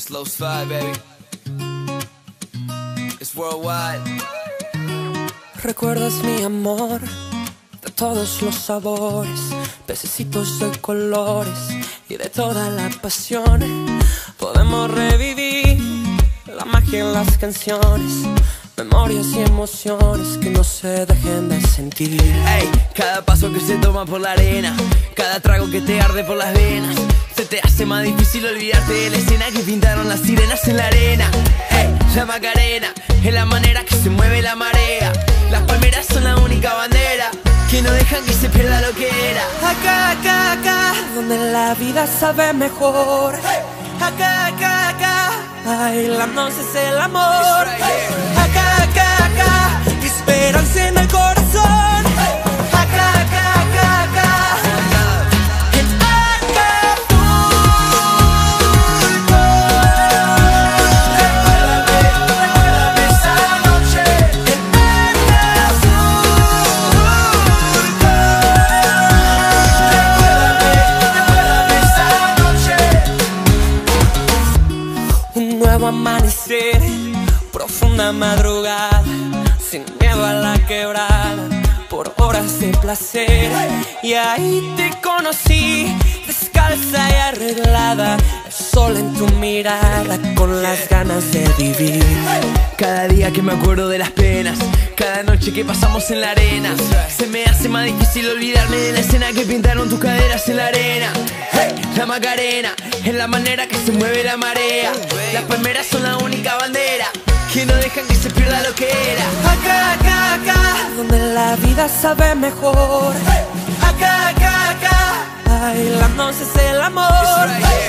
Slow slide, baby. It's worldwide. Recuerdas mi amor de todos los sabores, pececitos de colores y de toda la pasión. Podemos revivir la magia en las canciones, memorias y emociones que no se dejen de sentir. Ey, cada paso que se toma por la arena, cada trago que te arde por las venas, se te hace más difícil olvidarte de la escena que pintaron las sirenas en la arena. Ey, la Macarena es la manera que se mueve la marea. Las palmeras son la única bandera que no dejan que se pierda lo que era. Acá, acá, acá, donde la vida sabe mejor. Acá, acá, acá, bailando es el amor. Acá, acá, acá, esperanza en el corazón. Acá, acá, acá, acá, en Acapulco. Recuérdame esa noche en Acapulco. Recuérdame esa noche. Un nuevo amanecer, profunda madrugada, sin miedo a la quebrada, por horas de placer. Y ahí te conocí, descalza y arreglada, el sol en tu mirada, con las ganas de vivir. Cada día que me acuerdo de las penas, cada noche que pasamos en la arena, se me hace más difícil olvidarme de la escena que pintaron tus caderas en la arena. Hey, la Macarena es la manera que se mueve la marea. Las palmeras son la única bandera que no dejan que se pierda lo que era. Acá, acá, acá, donde la vida sabe mejor. Acá, acá, acá, bailando es el amor.